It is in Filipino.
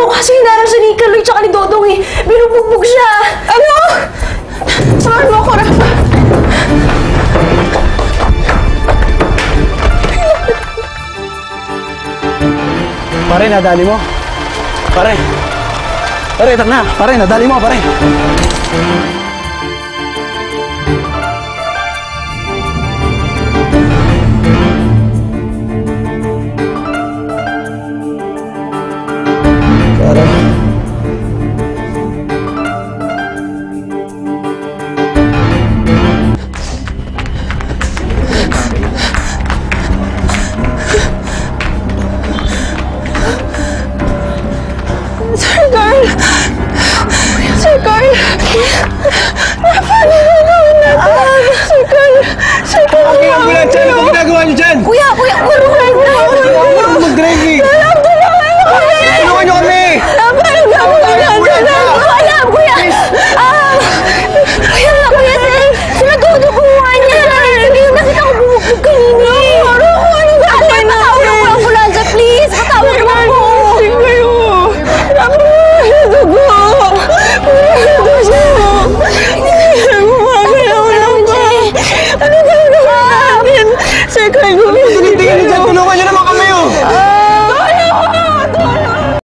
Kasi hinarang siya ni Kaloy tsaka ni Dodong eh. Binugbog siya. Ano? Samahan mo ako, Rafa. Pare, nadali mo. Pare. Pare, tak na. Pare, nadali mo, pare. Sir Carl! Rafa, ano gagawin natin? Sir Carl! Okay, ambulansya! Ano ginagawa niyo dyan? Kuya! Marunong na! Marunong mag-driving!